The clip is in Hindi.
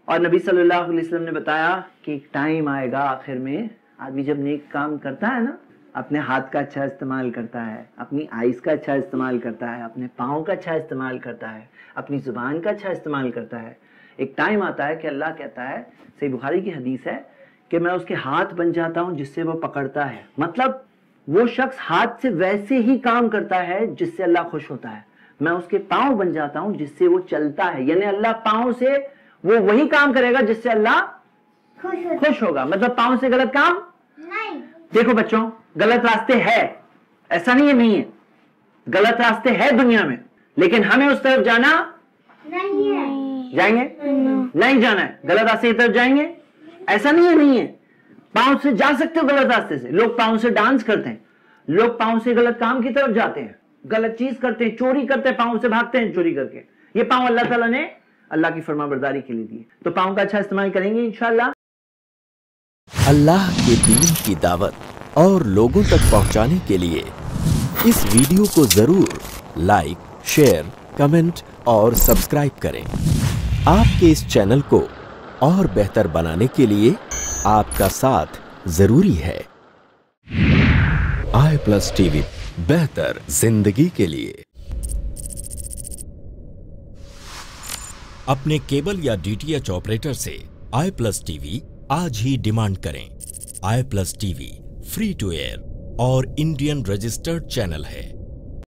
और नबी सल्लल्लाहु अलैहि वसल्लम ने बताया कि एक टाइम आएगा आखिर में, आदमी जब नेक काम करता है ना, अपने हाथ का अच्छा इस्तेमाल करता है, अपनी आइज़ का अच्छा इस्तेमाल करता है, अपने पाँव का अच्छा इस्तेमाल करता है, अपनी ज़ुबान का अच्छा इस्तेमाल करता है, एक टाइम आता है कि अल्लाह कहता है, सही बुखारी की हदीस है, कि मैं उसके हाथ बन जाता हूँ जिससे वो पकड़ता है। मतलब वो शख्स हाथ से वैसे ही काम करता है जिससे अल्लाह खुश होता है। मैं उसके पाँव बन जाता हूँ जिससे वो चलता है, यानी अल्लाह पाँव से वो वही काम करेगा जिससे अल्लाह खुश होगा। मतलब पाँव से गलत काम नहीं। देखो बच्चों, गलत रास्ते है, ऐसा नहीं है नहीं है, गलत रास्ते है दुनिया में, लेकिन हमें उस तरफ जाना नहीं है। जाएंगे? नहीं जाना है। गलत रास्ते की तरफ जाएंगे? ऐसा नहीं है नहीं है। पाँव से जा सकते हो गलत रास्ते से। लोग पाँव से डांस करते हैं, लोग पाँव से गलत काम की तरफ जाते हैं, गलत चीज करते हैं, चोरी करते हैं, पाँव से भागते हैं चोरी करके। ये पाँव अल्लाह ताला ने अल्लाह की फरमाबरदारी के लिए दिए, तो पाँव का अच्छा इस्तेमाल करेंगे इंशाअल्लाह। अल्लाह के दीन की दावत और लोगों तक पहुंचाने के लिए इस वीडियो को जरूर लाइक, शेयर, कमेंट और सब्सक्राइब करें। आपके इस चैनल को और बेहतर बनाने के लिए आपका साथ जरूरी है। i+ टीवी, बेहतर जिंदगी के लिए। अपने केबल या DTH ऑपरेटर से i+ टीवी आज ही डिमांड करें। i+ TV free to air और इंडियन रजिस्टर्ड चैनल है।